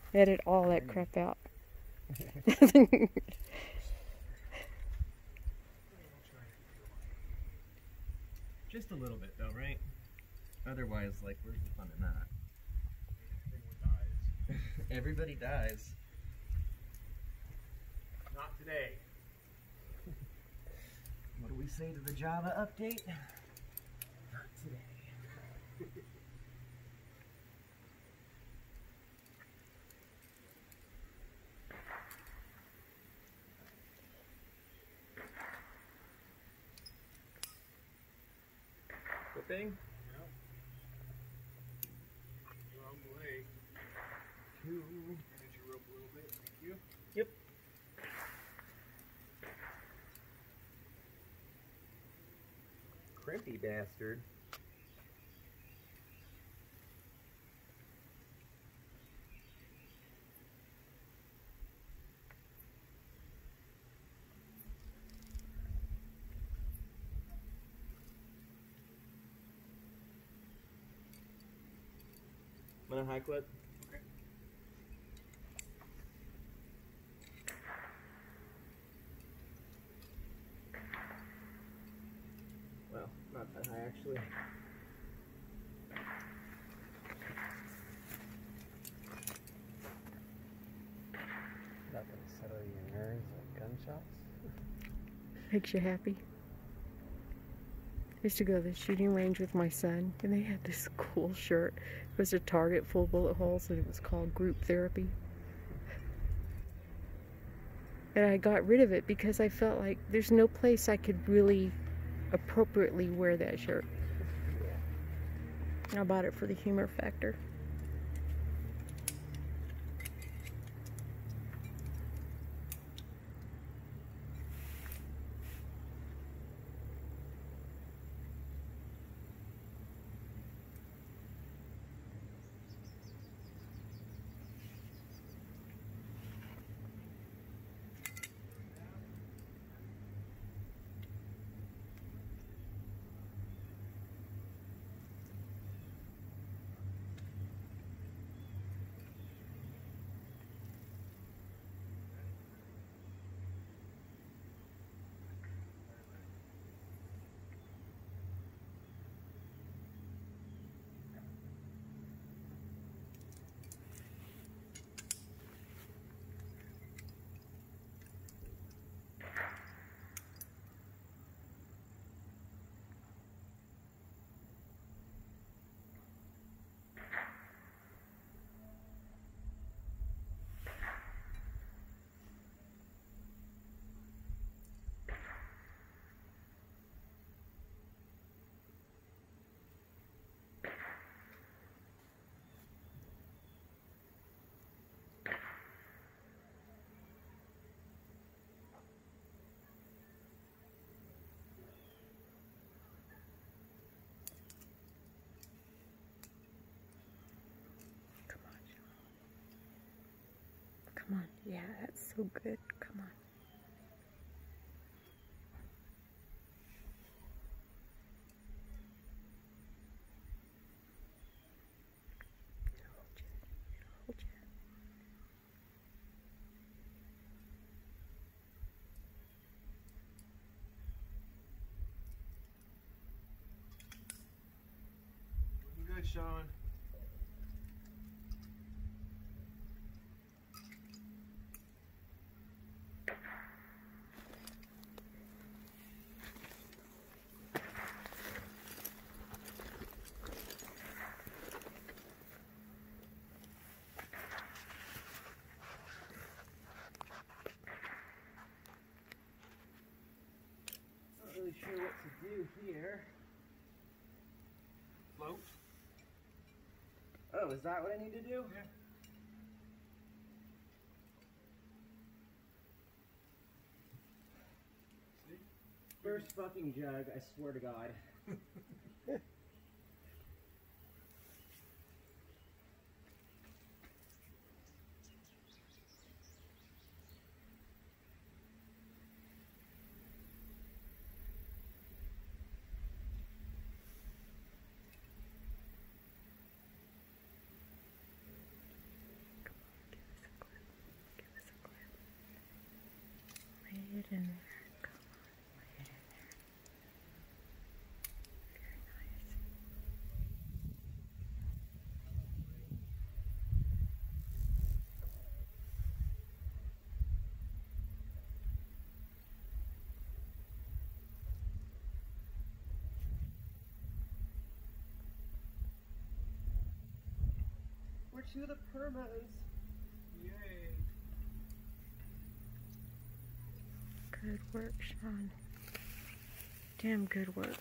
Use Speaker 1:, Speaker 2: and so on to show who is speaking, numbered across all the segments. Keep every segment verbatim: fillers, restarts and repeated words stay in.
Speaker 1: Edit all that crap out.
Speaker 2: Just a little bit though, right? Otherwise, like, where's the fun in that?
Speaker 3: Everyone dies.
Speaker 2: Everybody dies.
Speaker 3: Not today.
Speaker 2: What do we say to the Java update? Not today. Flipping?
Speaker 3: Yep. Wrong way.
Speaker 2: Two.
Speaker 3: Manage your rope a little bit. Thank you.
Speaker 2: Yep. Crimpy bastard. I'm gonna high clip.
Speaker 3: Okay.
Speaker 2: Well, not that high actually. Nothing settle your nerves like gunshots.
Speaker 1: Makes you happy. I used to go to the shooting range with my son, and they had this cool shirt. It was a target full of bullet holes, and it was called Group Therapy. And I got rid of it because I felt like there's no place I could really appropriately wear that shirt. I bought it for the humor factor. Come on. Yeah, that's so good. Come on. Hold you. Hold you.
Speaker 3: Looking good, Sean.
Speaker 2: Not really sure what to do here.
Speaker 3: Float.
Speaker 2: Oh, is that what I need to do?
Speaker 3: Yeah. See?
Speaker 2: First fucking jug, I swear to God. to the permas.
Speaker 3: Yay.
Speaker 1: Good work, Sean. Damn good work.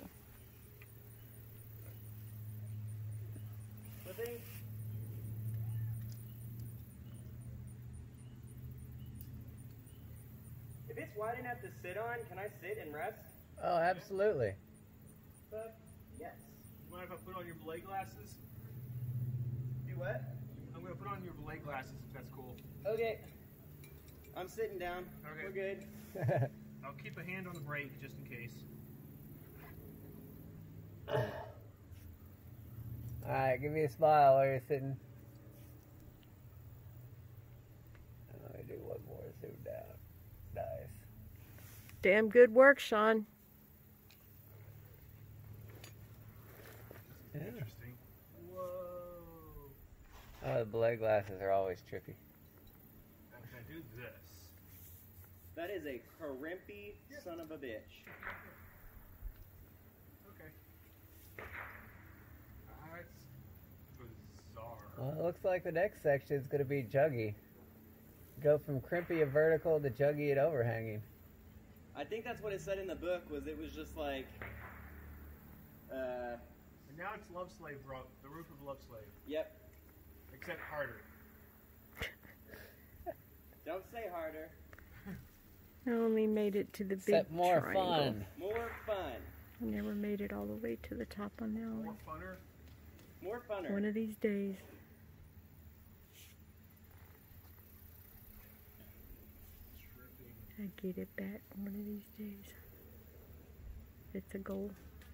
Speaker 2: Flipping. If it's wide enough to sit on, can I sit and rest?
Speaker 4: Oh, absolutely.
Speaker 2: Fuck yes.
Speaker 3: You mind if I put on your belay glasses?
Speaker 2: Do what?
Speaker 3: I'm gonna put on your belay glasses if that's cool.
Speaker 2: Okay. I'm sitting down.
Speaker 3: Okay.
Speaker 2: We're good.
Speaker 3: I'll keep a hand on the brake just in case.
Speaker 4: Alright, give me a smile while you're sitting. Let me do one more zoom down. Nice.
Speaker 1: Damn good work, Sean.
Speaker 4: Yeah.
Speaker 3: Interesting. Whoa.
Speaker 4: Oh, the belay glasses are always trippy.
Speaker 3: I'm gonna do this.
Speaker 2: That is a crimpy son of a bitch.
Speaker 3: Okay. That's bizarre.
Speaker 4: Well, it looks like the next section is going to be juggy. Go from crimpy and vertical to juggy and overhanging.
Speaker 2: I think that's what it said in the book, was it was just like, uh,
Speaker 3: And now it's Love Slave Rock, the roof of Love Slave.
Speaker 2: yep.
Speaker 3: Except harder.
Speaker 2: Don't say harder.
Speaker 1: I only made it to the big
Speaker 4: Except more
Speaker 1: triangle.
Speaker 4: fun.
Speaker 2: More fun.
Speaker 1: I never made it all the way to the top on the
Speaker 3: More
Speaker 1: alley.
Speaker 3: funner.
Speaker 2: More funner.
Speaker 1: One of these days.
Speaker 3: Tripping.
Speaker 1: I get it back one of these days. It's a goal.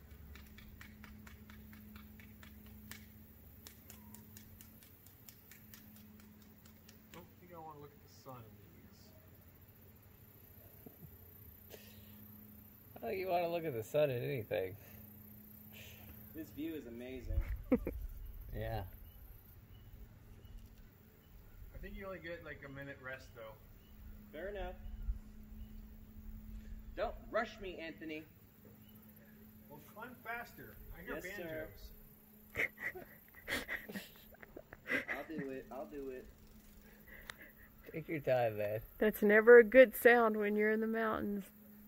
Speaker 3: Don't think I want to look at the sun in these.
Speaker 4: I think you want to look at the sun at anything.
Speaker 2: This view is amazing.
Speaker 4: Yeah.
Speaker 3: I think you only get like a minute rest though.
Speaker 2: Fair enough. Don't rush me, Anthony.
Speaker 3: Well, climb faster. I hear
Speaker 2: Yes, sir.
Speaker 3: banjos.
Speaker 2: I'll do it. I'll do it.
Speaker 4: Take your time, man.
Speaker 1: That's never a good sound when you're in the mountains.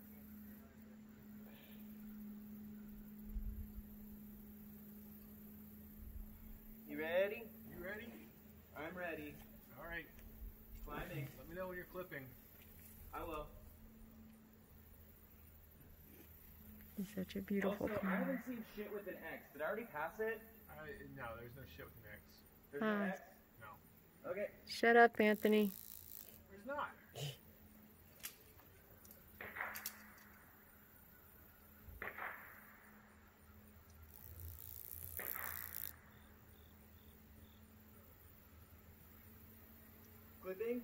Speaker 2: You ready?
Speaker 3: You ready?
Speaker 2: I'm ready.
Speaker 3: All right.
Speaker 2: Climbing.
Speaker 3: Let me know when you're clipping.
Speaker 2: I will.
Speaker 1: It's such a beautiful
Speaker 2: Also, I
Speaker 1: climb.
Speaker 2: haven't seen shit with an X. Did I already pass it?
Speaker 3: I, no, there's no shit with an X.
Speaker 2: There's no
Speaker 1: Uh.
Speaker 2: X?
Speaker 3: No.
Speaker 2: Okay.
Speaker 1: Shut up, Anthony.
Speaker 3: There's not.
Speaker 2: Clipping.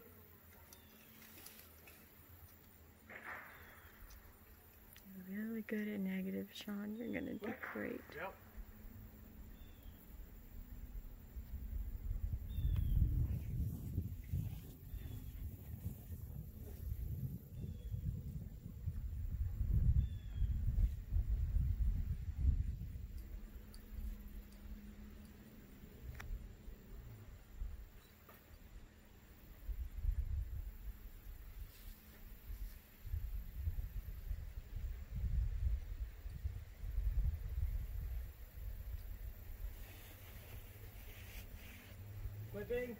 Speaker 1: You're really good at negative, Sean. You're gonna do great.
Speaker 3: Yep.
Speaker 2: Clipping.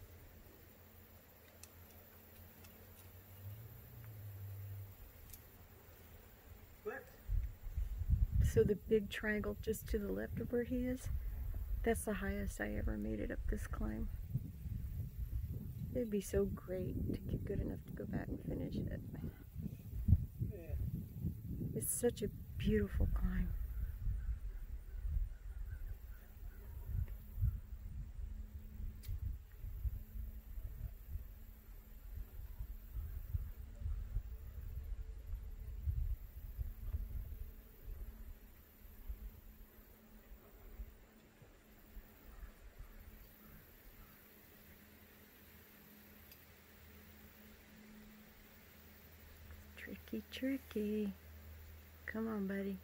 Speaker 2: Clipped.
Speaker 1: So the big triangle just to the left of where he is, that's the highest I ever made it up this climb. It'd be so great to get good enough to go back and finish it.
Speaker 2: Yeah.
Speaker 1: It's such a beautiful climb. Tricky, tricky. Come on, buddy.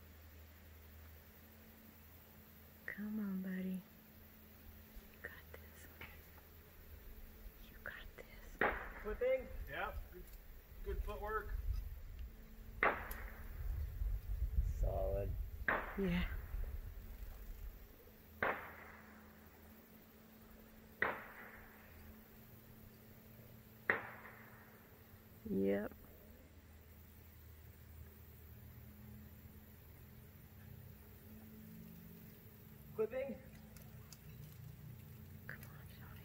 Speaker 1: Come on, buddy. You got this.
Speaker 3: Yep. Good, good footwork.
Speaker 4: Solid.
Speaker 1: Yeah. Yep.
Speaker 2: Clipping.
Speaker 1: Come on, Johnny.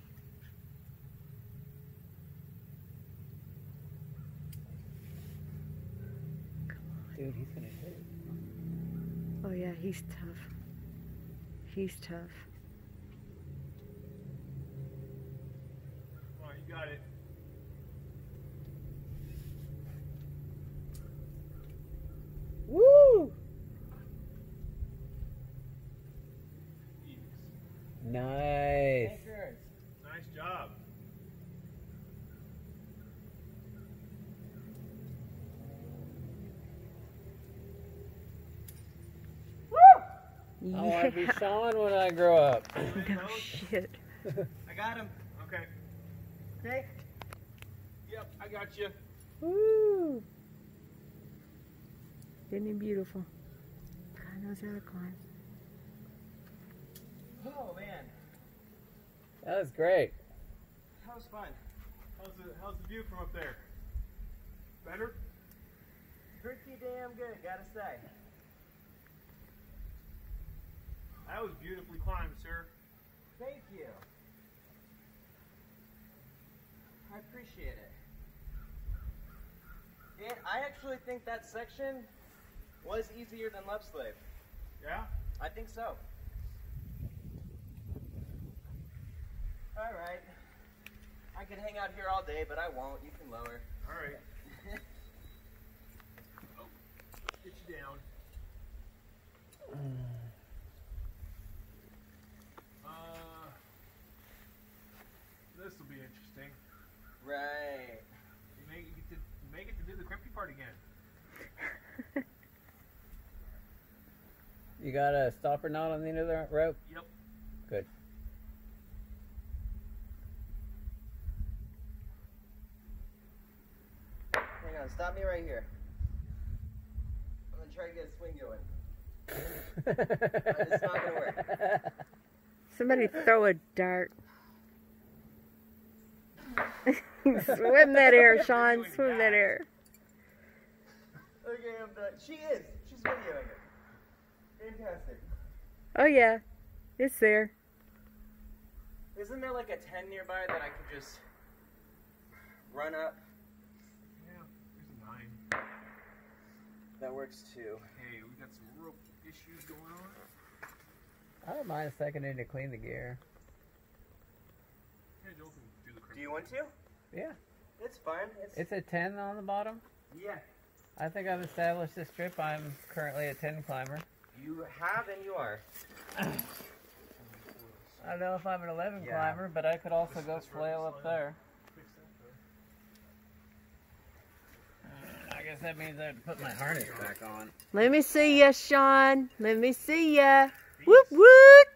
Speaker 4: Dude, he's gonna hit it.
Speaker 1: Oh yeah, he's tough. He's tough.
Speaker 3: Come on, you got it.
Speaker 4: Woo!
Speaker 3: Jeez.
Speaker 4: Nice.
Speaker 2: Anchors.
Speaker 3: Nice job.
Speaker 4: I want to be Sean when I grow up.
Speaker 1: No shit.
Speaker 2: I got him.
Speaker 3: Okay.
Speaker 2: Okay.
Speaker 3: Yep, I got you.
Speaker 1: Woo! Isn't he beautiful? God knows how to climb.
Speaker 2: Oh man,
Speaker 4: That was great.
Speaker 2: that was fun.
Speaker 3: How's the how's the view from up there? Better?
Speaker 2: Pretty damn good, gotta say.
Speaker 3: That was beautifully climbed, sir.
Speaker 2: Thank you. I appreciate it. And I actually think that section was easier than Love Slave.
Speaker 3: Yeah?
Speaker 2: I think so. Alright. I could hang out here all day, but I won't. You can lower.
Speaker 3: Alright. Oh, get you down. Uh, this will be interesting.
Speaker 2: Right.
Speaker 3: You may get to, you may get to do the crimpy part again.
Speaker 4: You got a stopper knot on the end of the rope?
Speaker 3: Yep.
Speaker 4: Good.
Speaker 2: Hang on, stop me right here. I'm gonna try to get a swing going. It's not gonna work.
Speaker 1: Somebody throw a dart. Swim that air, Sean. Swim that air.
Speaker 2: Okay, I'm done. She is. She's videoing it. Fantastic.
Speaker 1: Oh yeah, it's there.
Speaker 2: Isn't there like a ten nearby that I could just run up?
Speaker 3: Yeah, there's a nine.
Speaker 2: That works too.
Speaker 3: Hey, we got some rope issues going on.
Speaker 4: I don't mind a second in to clean the gear.
Speaker 3: Hey, Joel can do the crimpy.
Speaker 2: Do you want to?
Speaker 4: Yeah.
Speaker 2: It's fine. It's,
Speaker 4: It's a ten on the bottom.
Speaker 2: yeah.
Speaker 4: I think I've established this trip. I'm currently a ten climber.
Speaker 2: You have and you are.
Speaker 4: I don't know if I'm an eleven
Speaker 2: Yeah.
Speaker 4: climber, but I could also
Speaker 3: This-
Speaker 4: go
Speaker 3: this rope
Speaker 4: flail
Speaker 3: is
Speaker 4: up
Speaker 3: sliding.
Speaker 4: there.
Speaker 3: Fix that, though.
Speaker 4: I guess that means I have to put my harness back on.
Speaker 1: Let me see ya, Sean. Let me see ya. Woot woot.